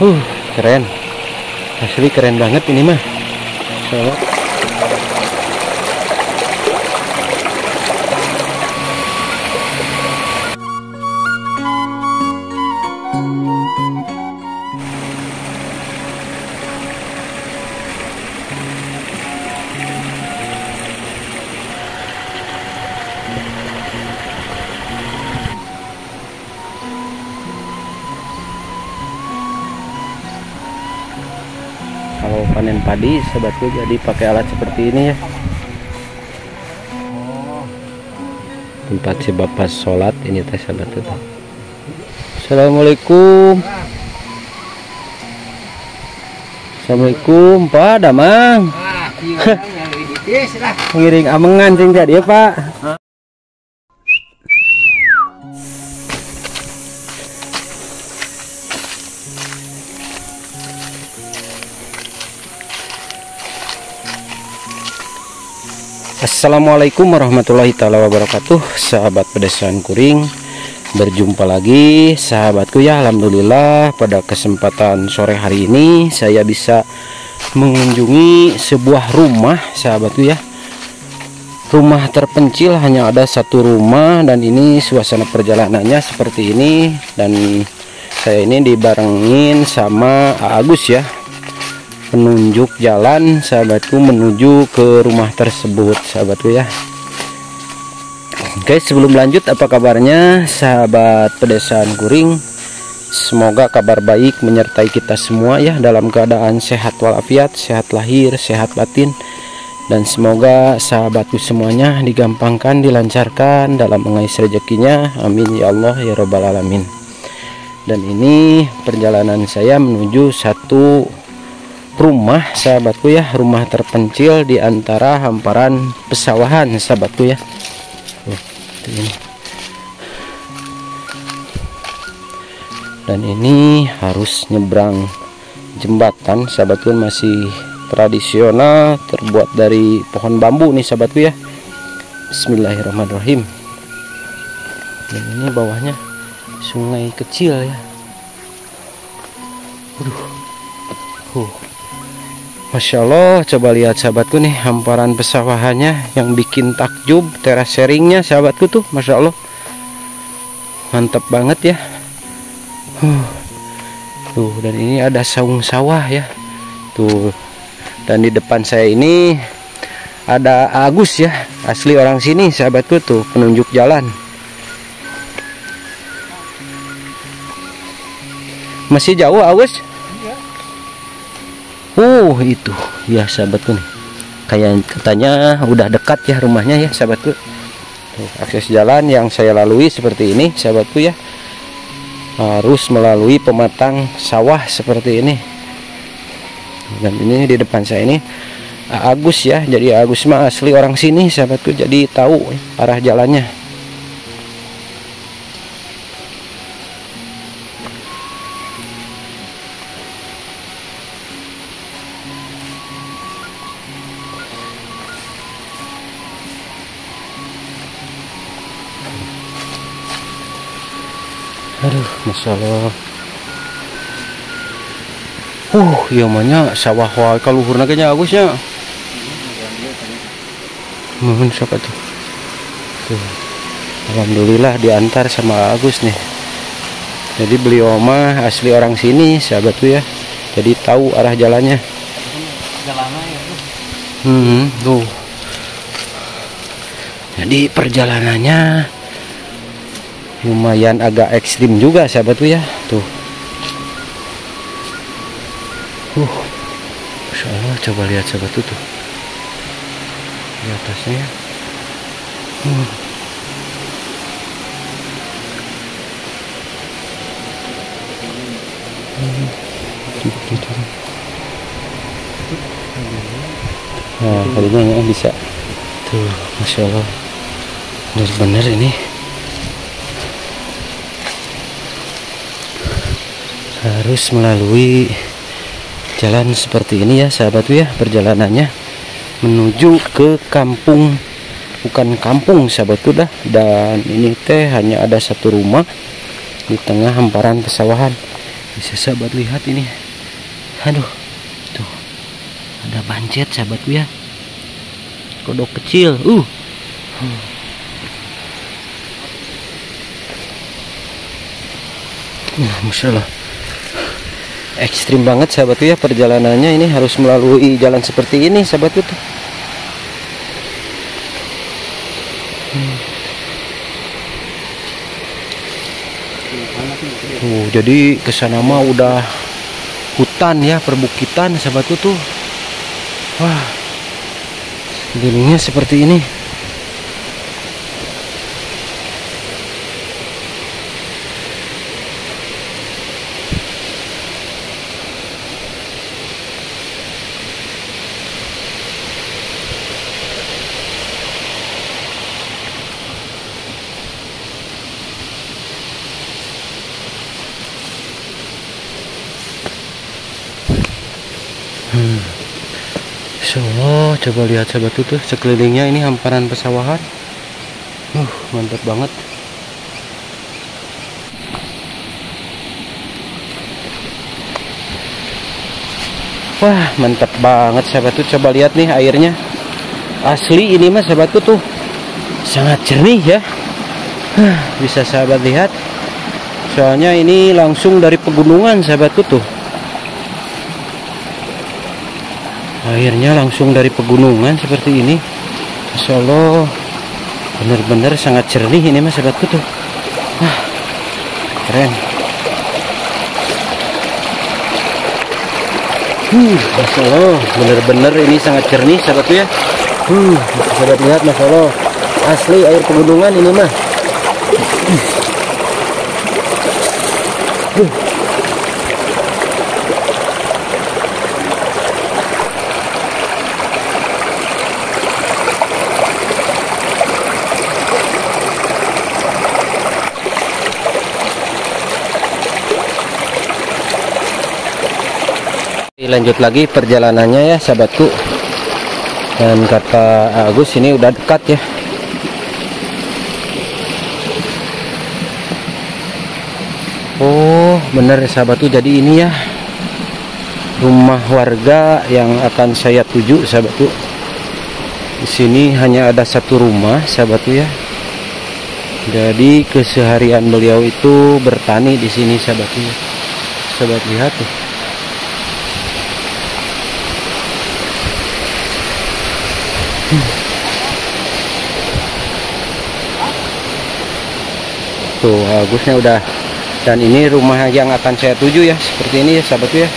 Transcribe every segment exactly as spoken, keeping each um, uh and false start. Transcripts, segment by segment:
Uh, keren. Asli keren banget ini mah. So, kalau panen padi sobatku jadi pakai alat seperti ini ya. Tempat si bapak sholat ini teh sobatku. Assalamualaikum. Assalamualaikum Pak Damang. Ngiring amengan sing jadi ya Pak. Assalamualaikum warahmatullahi taala wabarakatuh, sahabat pedesan kuring. Berjumpa lagi sahabatku ya. Alhamdulillah pada kesempatan sore hari ini saya bisa mengunjungi sebuah rumah sahabatku ya. Rumah terpencil, hanya ada satu rumah, dan ini suasana perjalanannya seperti ini. Dan saya ini dibarengin sama Agus ya, penunjuk jalan sahabatku menuju ke rumah tersebut sahabatku ya. Oke, sebelum lanjut, apa kabarnya sahabat pedesaan kuring? Semoga kabar baik menyertai kita semua ya, dalam keadaan sehat walafiat, sehat lahir, sehat batin, dan semoga sahabatku semuanya digampangkan, dilancarkan dalam mengais rezekinya, amin ya Allah ya robbal alamin. Dan ini perjalanan saya menuju satu rumah sahabatku ya, rumah terpencil di antara hamparan pesawahan sahabatku ya. Oh, ini. Dan ini harus nyebrang jembatan sahabatku, masih tradisional, terbuat dari pohon bambu nih sahabatku ya. Bismillahirrahmanirrahim. Dan ini bawahnya sungai kecil ya. Waduh. Uh. Masya Allah, coba lihat sahabatku nih hamparan pesawahannya yang bikin takjub, teras sharingnya sahabatku tuh, Masya Allah, mantap banget ya. huh. Tuh, dan ini ada saung sawah ya tuh. Dan di depan saya ini ada Agus ya, asli orang sini sahabatku tuh, penunjuk jalan. Masih jauh Agus? Uh itu ya sahabatku nih, kayak katanya udah dekat ya rumahnya ya sahabatku. Tuh, akses jalan yang saya lalui seperti ini sahabatku ya, harus melalui pematang sawah seperti ini. Dan ini di depan saya ini Agus ya, jadi Agus mah asli orang sini sahabatku, jadi tahu arah jalannya. Aduh, Masya Allah. Uh, iya mahnya sawah wae kaluhurna ge nya Agusnya. Mohon siapa tuh? Tuh. Alhamdulillah diantar sama Agus nih. Jadi beliau mah asli orang sini sahabatku ya. Jadi tahu arah jalannya. Jalannya ya. Hmm, tuh. Jadi perjalanannya lumayan agak ekstrim juga sahabatku ya tuh. Uh, Masya Allah, coba lihat sahabatku tuh di atasnya. Uh. Nah, kalinya ya bisa tuh, Masya Allah, benar-benar ini harus melalui jalan seperti ini ya sahabatku ya, perjalanannya menuju ke kampung, bukan kampung sahabatku dah. Dan ini teh hanya ada satu rumah di tengah hamparan pesawahan. Bisa sahabat lihat ini. Aduh, tuh ada bancet sahabatku ya, kodok kecil. Uh, nah, Masya Allah, ekstrim banget sahabatku ya perjalanannya. Ini harus melalui jalan seperti ini sahabatku tuh. Hmm. Uh, jadi kesana mah udah hutan ya, perbukitan sahabatku tuh. Wah, sekelilingnya seperti ini. Hmm. So, coba lihat sahabat tuh sekelilingnya ini hamparan pesawahan. Uh, mantap banget. Wah, mantap banget sahabat tuh. Coba lihat nih airnya. Asli ini mas sahabatku tuh sangat jernih ya. Huh, bisa sahabat lihat. Soalnya ini langsung dari pegunungan sahabatku tuh. Airnya langsung dari pegunungan seperti ini. Masya Allah, benar-benar sangat jernih ini mas sahabatku tuh. Wah, keren. Hmm, Masya Allah, benar-benar ini sangat jernih sahabatku ya. Hmm, sahabat lihat Masya Allah, asli air pegunungan ini mah. Uh. Lanjut lagi perjalanannya ya sahabatku. Dan kata Agus ini udah dekat ya. Oh bener sahabatku, jadi ini ya rumah warga yang akan saya tuju sahabatku. Di sini hanya ada satu rumah sahabatku ya. Jadi keseharian beliau itu bertani di sini sahabatku ya. Sahabat lihat tuh. Tuh Agusnya udah. Dan ini rumah yang akan saya tuju ya, seperti ini ya sahabatku ya.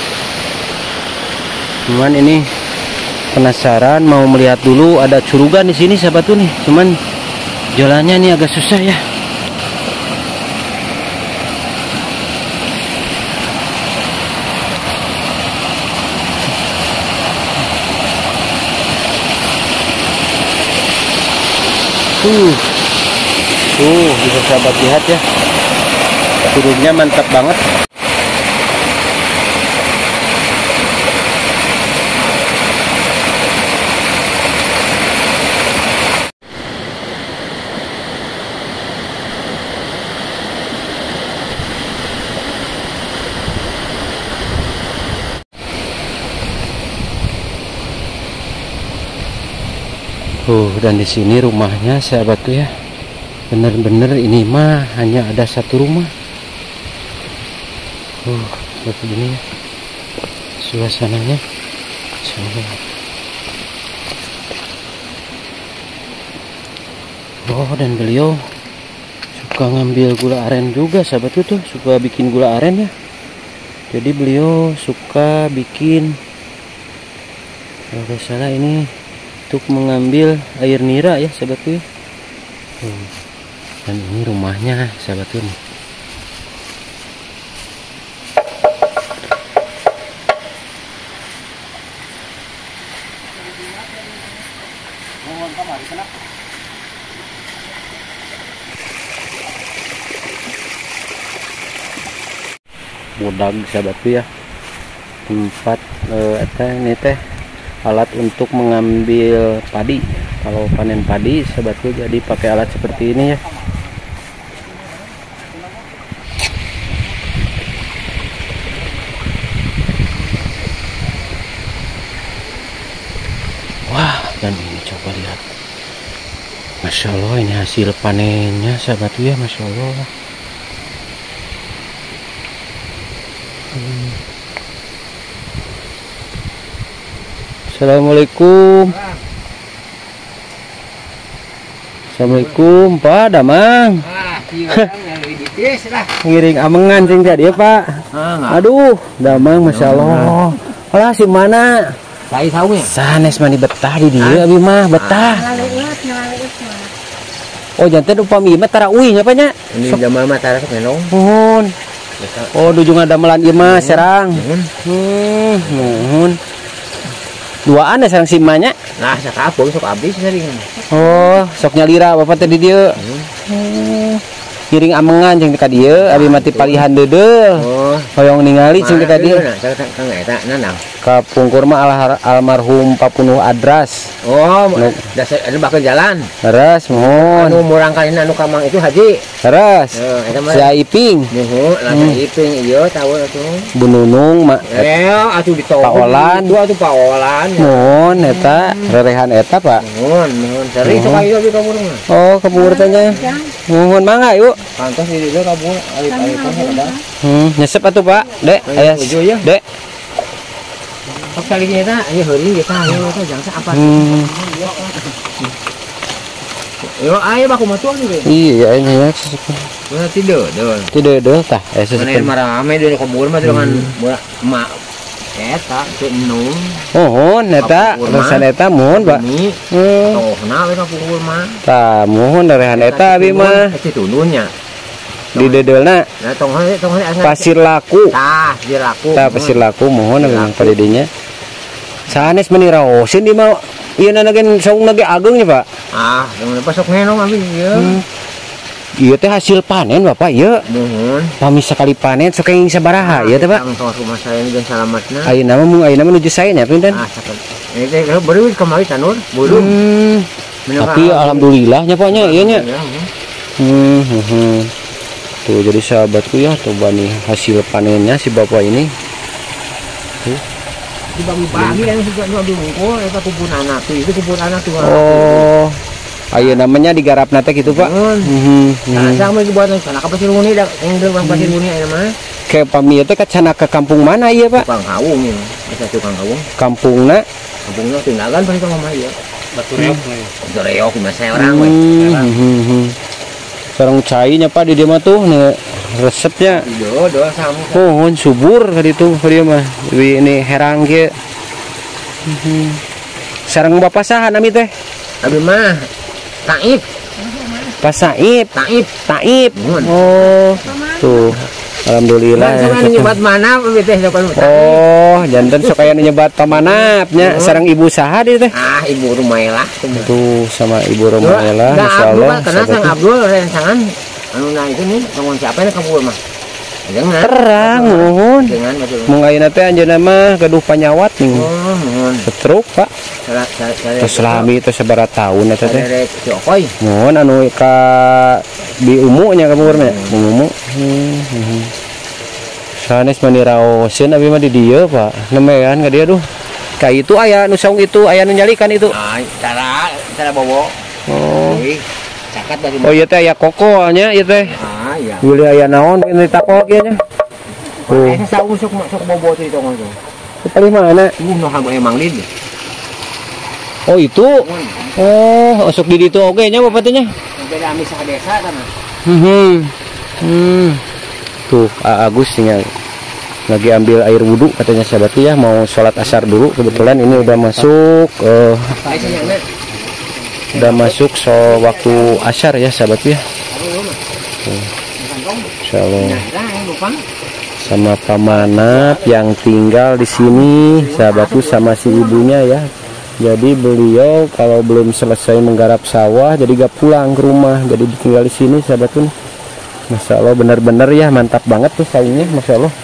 Cuman ini penasaran mau melihat dulu, ada curugan di sini sahabatku nih. Cuman jalannya ini agak susah ya. Tuh, tuh bisa sahabat lihat ya, turunnya mantap banget. Oh, dan di sini rumahnya sahabatku ya. Bener-bener ini mah hanya ada satu rumah. Oh, seperti ini ya suasananya. Oh, dan beliau suka ngambil gula aren juga sahabatku tuh, suka bikin gula aren ya. Jadi beliau suka bikin, kalau tidak salah ini untuk mengambil air nira ya sahabatku ya. Hmm. Dan ini rumahnya sahabatku nih. Bodag sahabatku ya, tempat eh, ini teh alat untuk mengambil padi. Kalau panen padi sahabatku, jadi pakai alat seperti ini ya. dan ini coba lihat, Masya Allah, ini hasil panennya sahabat ya, Masya Allah. hmm. Assalamualaikum. Assalamualaikum Pak Damang. Ngiring amengan sing tadi ya Pak. Aduh Damang, Masya Allah. Alah si mana? Saya tahu ya. Sanes mani betah di dia abi mah betah. Oh jantan upami mah tarawih nya Pak nya. Ini jamaah mah tarawih menong. Nuhun. Oh dujung ada melan ieu mah serang. Hmm, nuhun. Duaan ya sareng simanya. Nah, sakapung sok abdi sering. Oh, sok nyalira bapak tadi dia. Hmm. Kiring amengan jeung ka dieu, abi mati palihan deudeuh. Oh, hoyong ningali jeung ka dieu. Nah, kang eta nanang. Ka pungkur mah almarhum Papunuh Adras. Oh, dasar anu bakal jalan. Heres mohon. Anu murangkalin anu kamang itu Haji. Heres. Si Iping. Nuhun, lah Iping ieu tahu atuh. Bu Nunung mah. Eh, atuh ditolong. Pak Olan. Itu atuh Pak Olan. Mohon eta, rerehan eta Pak. Mohon, mohon. Sering sok ayo di kabur mah. Oh, kabur teh nya. Mohon mangga yuk. Pantas di dieu kabur, alif-alif ada. Hmm, nyesep atuh Pak. Dek, aya. Dek. Pak kali kita, ayo heuring kita, ayo kita jangsa apa? Hmm. Yo, ayo baku matuan nih. Iya, ini ya. Mana tidur, dul. Tidur dul tah. Eh sesuatu. Mana marame di kubur mah dengan mak eta teu enung. Oh, eta, resan eta mohon, Pak. Heeh. Toh, na we ka kubur mah. Tah, mohon rehan eta abi mah. Eta tununnya. Di dedelna. Nah, tong heuh tong heuh pasir laku. Tah, pasir laku. Tah, pasir laku mohon memang padidinya. Sanes meni raosin di mau ieu nanagen saung nage ageng nya Pak. Ah, yang pasok ngenong abi ieu. Ieu teh hasil panen Bapak ieu. Mohon. Pami sakali panen sok ing sabaraha ieu teh Pak? Tang rumah saya ini dan salamatna. Ayeuna mah mung ayeuna mah nuju sae nya pinten? Ah, sakali. Ini teh baru kemarin tanur, buru. Hmm. Tapi alhamdulillah nya Pak nya ieu nya. Hmm, hmm. Tuh jadi sahabatku ya, coba nih hasil panennya si bapak ini. Tuh. Di bagi-bagi yang suka dua bungkul, itu kubur anak tuh, itu kubur anak tuh. Oh, ayo namanya digarap nate gitu Pak. Hmm. Nah, sama dibuat sana ke pasir muni, yang di pasir muni aja mah. Kayak pami itu ke sana ke kampung mana iya Pak? Tukang Hawung ini, kita tukang Hawung. Kampungna? Kampungnya Tindagan pasti sama ya. Batu Reok, Batu Reok di masa orang. Hmm. Sarang cainya Pak di dia mah tuh nih resepnya. Iya, doa sama. Oh, subur kali itu dia mah. Ini herang ge. Hmm. Sarang bapak saha nami teh? Abi mah Taib. Pak Saib. Taib, Taib. Oh. Tuh. Alhamdulillah. Nah, nyebat mana teh oh, jantan sok aya nyebat pamanapnya. Sareng ibu saha di teh? Ah, Ibu Rumaelah. Tuh sama Ibu Rumaelah, masyaallah. Karena sang Abdul rencangan anu na itu nih ngomong siapa nih kabur mah. Jangan. Terang nuhun. Jangan betul. Mun ayeuna teh anjeunna mah gaduh panyawat nih. Oh, nuhun. Setruk, Pak. Terus selami itu sabaraha taun eta teh? Si Okoy. Nuhun anu ka di umunya kabur mah. Umumu. Hmm. Sanes mani raoseun abi mah di dieu Pak. Nemean ka dieu duh. Ka itu aya nu saung itu aya nu nyalikan itu. Ah, cara cara bobo. Oh. Cakat dari. Oh ieu teh aya kokonya ieu teh. Ah iya. Beli aya naon ini takok ieu nya. Oh. Eh saung sok sok bobo teh itu mah. Paling mana? Uh, noh emang lid. Oh itu. Oh, sok di ditu oge nya bapak teh nya. Beda misah desa kan. Hmm. Hmm. Tuh Agus tinggal lagi ambil air wudhu katanya sahabat ya, mau sholat asar dulu. Kebetulan ini udah masuk uh, udah masuk so waktu asar ya sahabat ya. Insyaallah sama Pamanap yang tinggal di sini sahabatku sama si ibunya ya. Jadi beliau kalau belum selesai menggarap sawah jadi gak pulang ke rumah, jadi tinggal di sini sahabatku. Masya Allah benar-benar ya mantap banget tuh saungnya, Masya Allah.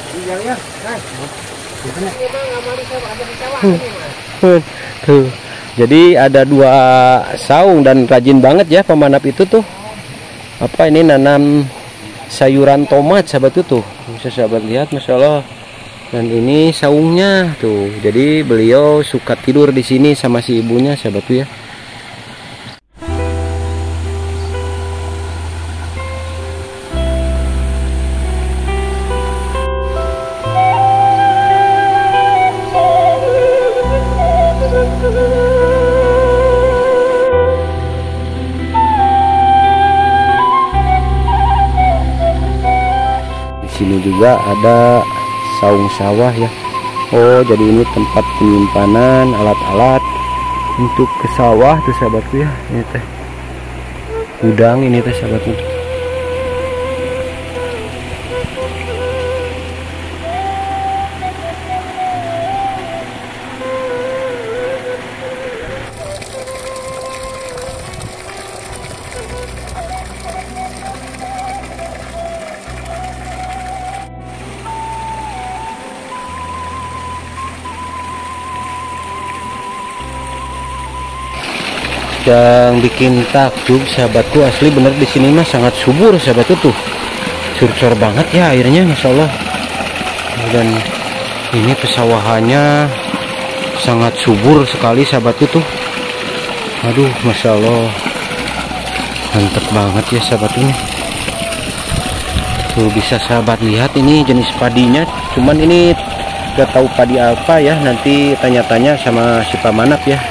Hmm. Tuh. Jadi ada dua saung dan rajin banget ya Pamanap itu tuh. Apa ini nanam sayuran tomat sahabat itu tuh. Bisa sahabat lihat, Masya Allah. Dan ini saungnya tuh. Jadi beliau suka tidur di sini sama si ibunya sahabat tuh ya. Di sini juga ada saung sawah ya. Oh, jadi ini tempat penyimpanan alat-alat untuk ke sawah tuh sahabatku ya. Ini teh gudang, ini teh sahabatku. Yang bikin takjub sahabatku, asli bener di sini mah sangat subur sahabatku tuh, surcor banget ya airnya, masya Allah. Dan ini pesawahannya sangat subur sekali sahabatku tuh, aduh masya Allah, mantep banget ya sahabat ini. Tuh bisa sahabat lihat ini jenis padinya, cuman ini gak tahu padi apa ya, nanti tanya-tanya sama si Pamanap ya.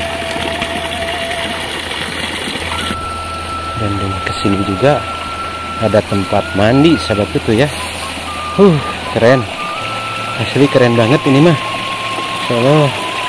Dan kesini juga ada tempat mandi sahabat itu ya. Huh, keren, asli keren banget ini mah, Masya Allah.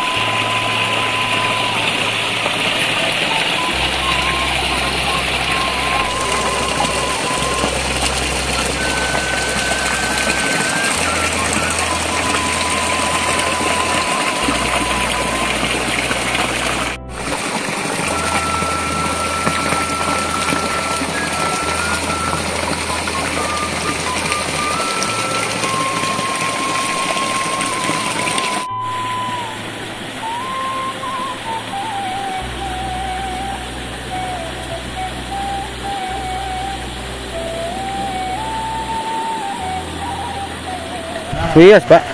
Yes, Pak.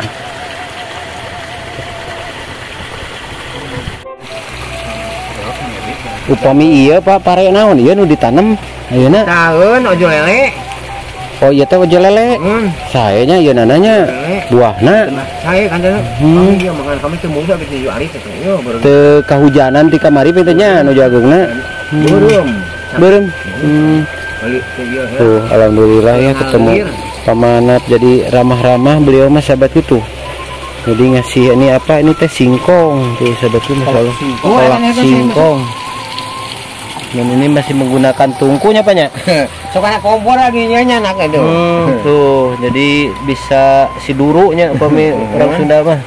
Upami iya Pak, pare naon ieu nu ditanam ayeuna? Tahun ojo lele. Oh iya teh ojo lele. Hmm. Saenya ieu nananya buahna. Saya kan teh Hmm. kami yang makan kami teu muda gitu ju ari teh yo baru. Teu kahujanan ti kamari teh nya anu jagungna. Beureum. Beureum. Hmm. Balik ke ieu ya. Tuh, alhamdulillah ya ketemu Pamanap, jadi ramah-ramah beliau mas sahabat itu. Jadi ngasih ini apa, ini teh singkong tuh sahabat itu, masalah kolak singkong. Dan ini masih menggunakan tungkunya Pak nya. Sok ana kompor lagi nya anak itu. Hmm, tuh jadi bisa si durunya pemi orang Sunda mah.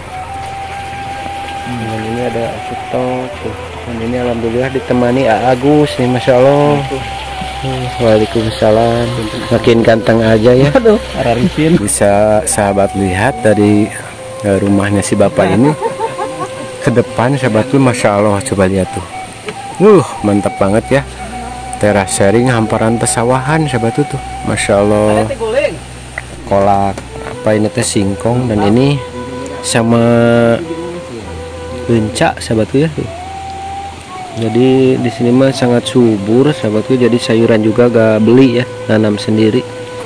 Dan ini ada stok tuh. Dan ini alhamdulillah ditemani A Agus nih, masya Allah. Waalaikumsalam. Makin ganteng aja ya. Aduh, araripin. Bisa sahabat lihat dari uh, rumahnya si bapak ini ke depan sahabat tuh, masya Allah, coba lihat tuh. Uh, mantap banget ya. Teras sharing hamparan pesawahan sahabat tuh, tuh. Masya Allah. Kolak apa ini teh singkong, dan ini sama bencak sahabat tuh ya. Tuh. Jadi di sini mah sangat subur sahabatku, jadi sayuran juga gak beli ya, nanam sendiri.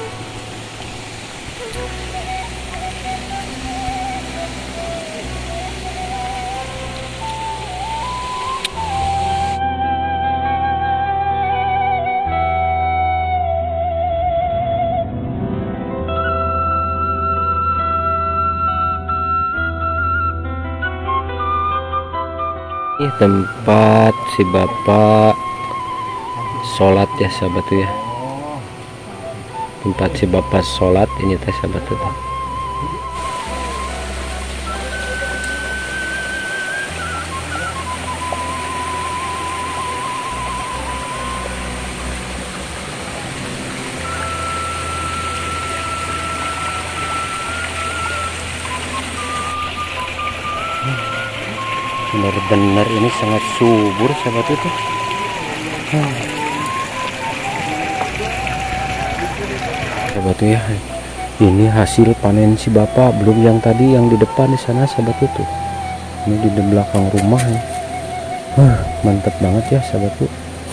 Ini tempat si bapak sholat ya sahabat tuh ya, tempat si bapak sholat ini teh sahabat tuh. Benar-benar ini sangat subur sahabat itu. Hmm. Sahabat itu ya, Ini hasil panen si bapak, belum yang tadi yang di depan di sana sahabatku tuh. Ini di belakang rumah ya. Wah, mantap banget ya sahabatku.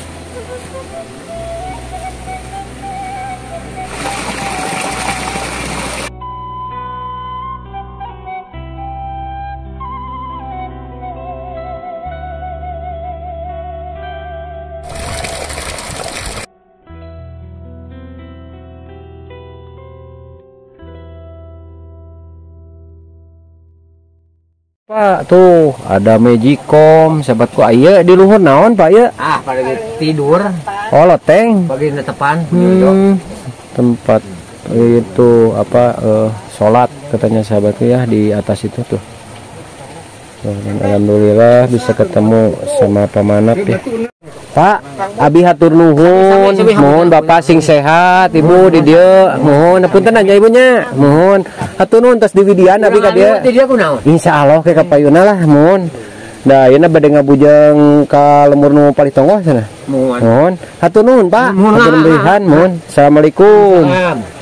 Pak tuh ada magicom sahabatku. Ayo di luhur naon Pak ya? Ah pada tidur Oh loteng. bagi netepan. Hmm, tempat itu apa eh, sholat katanya sahabatku ya di atas itu tuh. Tuh, dan alhamdulillah bisa ketemu sama pamanap ya. Pak, abi hatur nuhun, mohon bapak sing sehat, ibu di dia, mohon punten aja ibunya, mohon hatur nuhun tos di widian abi ka dia. Insya Allah kayak kapayuna lah, mohon. Dah, ieu na bade ngabujeng ka lemur nu palih tonggo sana. Mohon. Hatur nuhun Pak, hatur nuhun, mohon. Assalamualaikum.